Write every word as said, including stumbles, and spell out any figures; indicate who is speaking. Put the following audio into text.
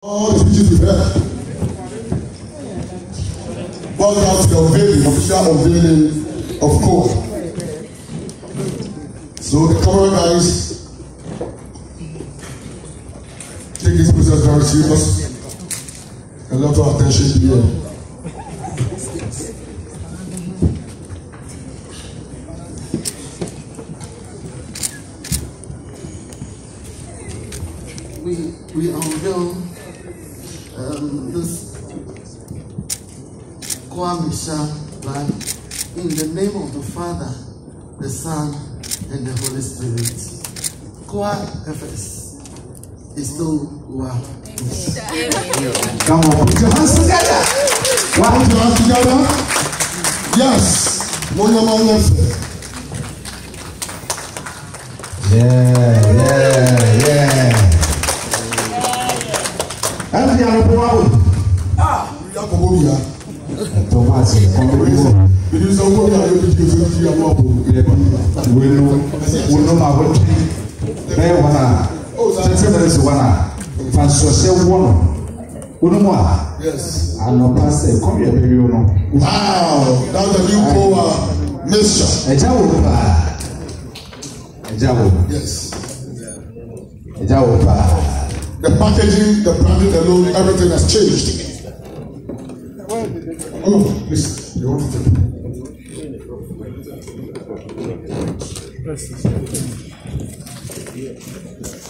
Speaker 1: All the speeches we've heard. Welcome to the unveiling, official unveiling of C O A. So the camera guys, take this process very serious. A lot of attention here.
Speaker 2: We we unveil um, this C O A Mixture line in the name of the Father, the Son, and the Holy Spirit. C O A F S is still wow.
Speaker 1: Come on, put your hands together. Why put your hands together? Yes. Yeah, yeah, yeah. And the other one. Ah, we are going here. Thomas, come on. It is a word I have to give you a mobile. We know, we know my word. There was a seven one. Fancy one. Yes. And no pastor, come here, baby. Wow, that's a new C O A Mixture. A jaw. A jaw. Yes. A jaw. The packaging, the branding alone, everything has changed. Oh, listen, you want to take it?